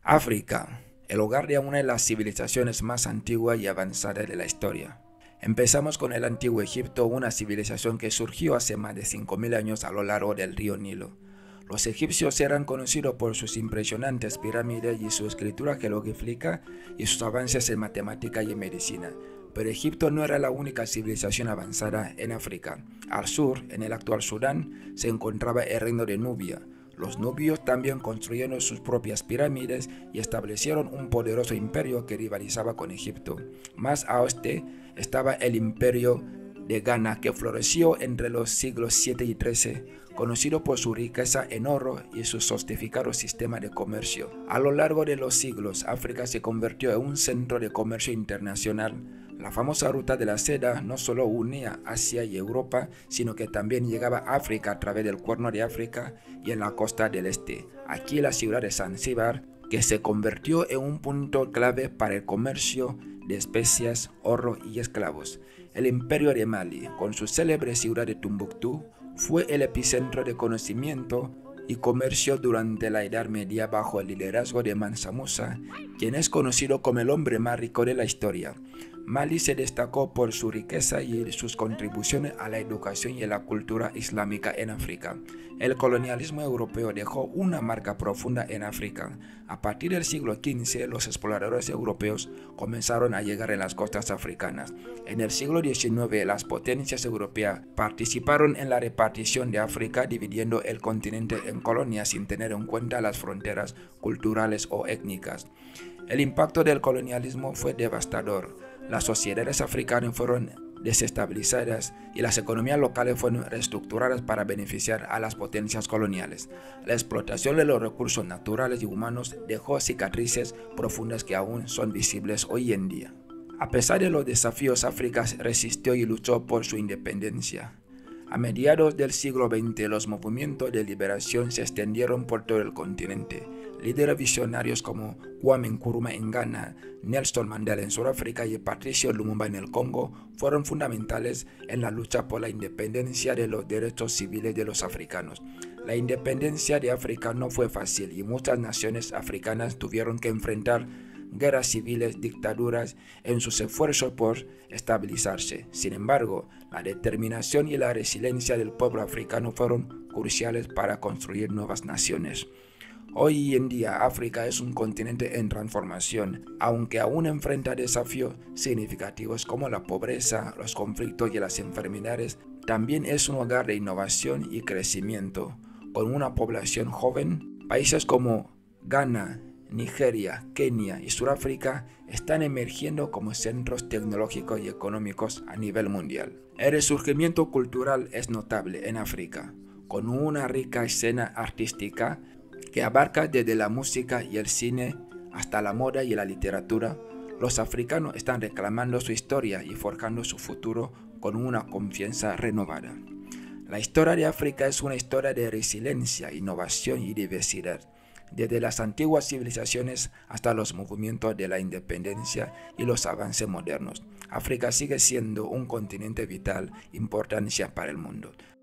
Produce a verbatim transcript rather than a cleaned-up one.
África, el hogar de una de las civilizaciones más antiguas y avanzadas de la historia. Empezamos con el antiguo Egipto, una civilización que surgió hace más de cinco mil años a lo largo del río Nilo. Los egipcios eran conocidos por sus impresionantes pirámides y su escritura jeroglífica y sus avances en matemática y en medicina. Pero Egipto no era la única civilización avanzada en África. Al sur, en el actual Sudán, se encontraba el reino de Nubia. Los nubios también construyeron sus propias pirámides y establecieron un poderoso imperio que rivalizaba con Egipto. Más a oeste estaba el imperio de Ghana, que floreció entre los siglos siete y trece, conocido por su riqueza en oro y su sofisticado sistema de comercio. A lo largo de los siglos, África se convirtió en un centro de comercio internacional. La famosa ruta de la seda no solo unía Asia y Europa, sino que también llegaba a África a través del Cuerno de África y en la costa del este. Aquí la ciudad de Zanzíbar, que se convirtió en un punto clave para el comercio de especias, oro y esclavos. El imperio de Mali, con su célebre ciudad de Tombuctú, fue el epicentro de conocimiento y comercio durante la Edad Media bajo el liderazgo de Mansa Musa, quien es conocido como el hombre más rico de la historia. Mali se destacó por su riqueza y sus contribuciones a la educación y a la cultura islámica en África. El colonialismo europeo dejó una marca profunda en África. A partir del siglo quince, los exploradores europeos comenzaron a llegar en las costas africanas. En el siglo diecinueve, las potencias europeas participaron en la repartición de África, dividiendo el continente en colonias sin tener en cuenta las fronteras culturales o étnicas. El impacto del colonialismo fue devastador. Las sociedades africanas fueron desestabilizadas y las economías locales fueron reestructuradas para beneficiar a las potencias coloniales. La explotación de los recursos naturales y humanos dejó cicatrices profundas que aún son visibles hoy en día. A pesar de los desafíos, África resistió y luchó por su independencia. A mediados del siglo veinte, los movimientos de liberación se extendieron por todo el continente. Líderes visionarios como Kwame Nkrumah en Ghana, Nelson Mandela en Sudáfrica y Patrice Lumumba en el Congo fueron fundamentales en la lucha por la independencia de los derechos civiles de los africanos. La independencia de África no fue fácil y muchas naciones africanas tuvieron que enfrentar guerras civiles, dictaduras, en sus esfuerzos por estabilizarse. Sin embargo, la determinación y la resiliencia del pueblo africano fueron cruciales para construir nuevas naciones. Hoy en día, África es un continente en transformación, aunque aún enfrenta desafíos significativos como la pobreza, los conflictos y las enfermedades. También es un hogar de innovación y crecimiento. Con una población joven, países como Ghana, Nigeria, Kenia y Sudáfrica están emergiendo como centros tecnológicos y económicos a nivel mundial. El resurgimiento cultural es notable en África, con una rica escena artística que abarca desde la música y el cine hasta la moda y la literatura. Los africanos están reclamando su historia y forjando su futuro con una confianza renovada. La historia de África es una historia de resiliencia, innovación y diversidad. Desde las antiguas civilizaciones hasta los movimientos de la independencia y los avances modernos, África sigue siendo un continente vital, importancia para el mundo.